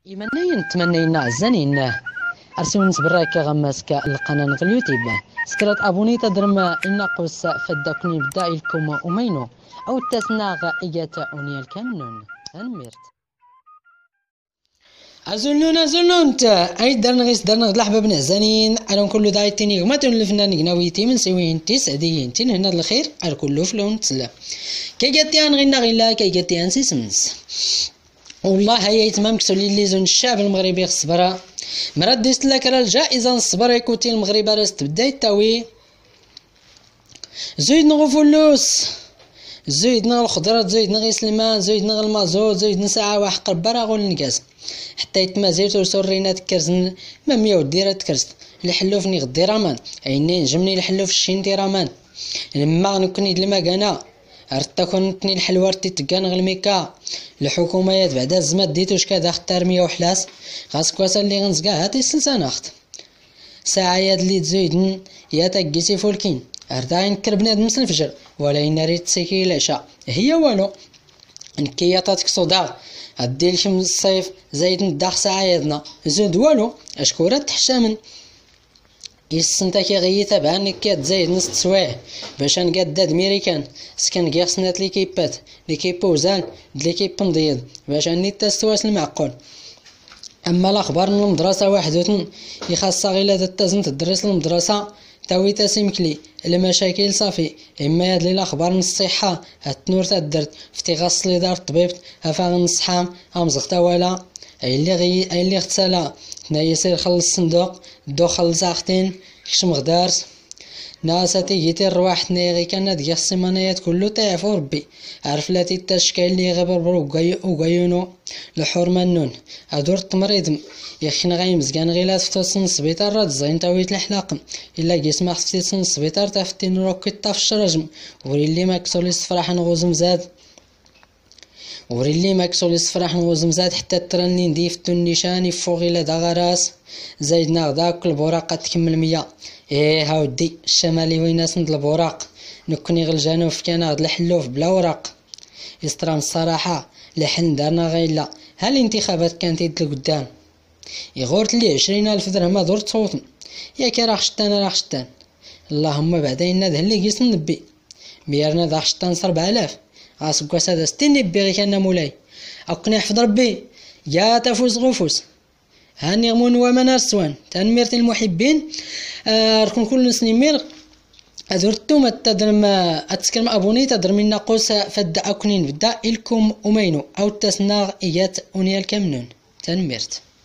إيمانين تمنينا عزانين أرسلوا نسبرا كغماسك القناة في اليوتيوب سكرات أبوني تدرم إن قوس فدكني بدا لكم أمينو أو تسناغ إيات أونيا الكامنون أنميرت أزلون أي درنغيس درنغ لحبة بن عزانين أنا كل دايتيني غماتون الفنان قناويتي من سوين تسعديين تين هنا الخير على كله فلون تسلا كي جاتي غينا غيلا كي جاتي أنسي سمس والله هي تمام كسولي اللي زون الشعب المغربي الصبرا مراد ديست لك راه الجائزة الصبر يكوتي المغرب راس تبدا يتاوي زيد نغو فلوس زيد نغ الخضرات زيد نغ سلمان زيد نغ المازوت زيد نساعة واحد قربرا غول نكاس حتى يتمازيت ورسورينات كرزن ما مية وديرة كرزت الحلوفني غدي رامان عينين جمني الحلوف الشينتي رامان لما نكوني لما كانا عرفت كنتني الحلوة تيتكان غلميكا الحكوميات بعدا الزمات ديتوش كذا اختار 100 وحلاس خاصك واسا اللي غنزكا هاتي السلسانة اخت ساعة ياد اللي تزيدن يا تاكيسي فولكين عرضاين كربناد مس الفجر ولا يناري تسيكي العشاء هي والو نكياطاتك صداع عدي لكم الصيف زايد نداخ ساعة يادنا زود والو اشكورات تحشامن يسنتا كي غيتا بانك كتزايد نص تسوايع باش نقاد داد ميريكان سكن كيا خصنات ليكيبات ليكيبا وزان ليكيب نضيض باش اني تستواس المعقول اما الاخبار من المدرسه وحدوتن يخاصها غير لا تازن تدرس المدرسه تاوي تاسيمكلي المشاكل صافي اما هاد الاخبار من الصحه التنور تدرت فتي غاص لي دار الطبيب افا غنصحام امزغتا ولا اي اللي اغتسلا يسير خلص الصندوق دو خلص اختين كشم غدارس ناساتي جيتي الرواح نيغي كان ديال السيمانيات كله تعرفو ربي عرف لاتي التشكال اللي غبر وغيونو الحرمه النون ادور التمريض يخنا غاي مزكان غيلات فتوصن السبيطار راه زين تاويت الحلاق الا جسم خصتي تصن السبيطار تافتي نروكي طاف الشرجم وري اللي ما كسولي الصفراح نغوزم زاد وري اللي ما كسولي الصفراح نغوزم زاد حتى الترنين ديفتو النيشان يفوق الى دا غراس زايدنا غداك البوراقه تكمل 100 ايه هاودي الشمالي ويناس ند البوراق نكوني غير الجنوب كان غد الحلوف بلا وراق يسترام الصراحه لحن دارنا غيلا ها الانتخابات كانت يد لقدام يغورت لي 20,000 درهم دور تصوتن ياك راه خشتان اللهم بعدين هذا اللي قيس النبي ميرنا دا خشتان 4000 غاسك هذا 60 نبي غير كان مولاي اكني حفظ ربي يا تفوز غفوس هاني غمون ومن السوان تنميرت المحبين ركن كل سنمير ادرتم تدرم اتسكرم ابوني تدرم الناقوس فد اكنين بدا الكم امينو او تسناغ ايات اونيا الكامنون تنميرت